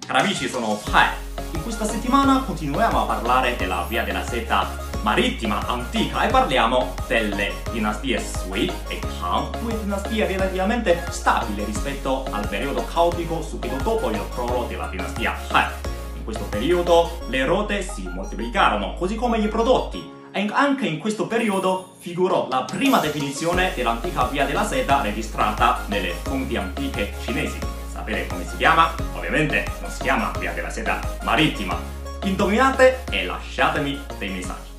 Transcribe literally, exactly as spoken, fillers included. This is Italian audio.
Cari amici, sono Pai. In questa settimana continuiamo a parlare della via della seta marittima antica e parliamo delle dinastie Sui e Tang, due dinastie relativamente stabili rispetto al periodo caotico subito dopo il crollo della dinastia Han. In questo periodo le rotte si moltiplicarono, così come i prodotti. E anche in questo periodo figurò la prima definizione dell'antica via della seta registrata nelle fonti antiche cinesi. Sapere come si chiama? Ovviamente non si chiama via della seta marittima. Indovinate e lasciatemi dei messaggi.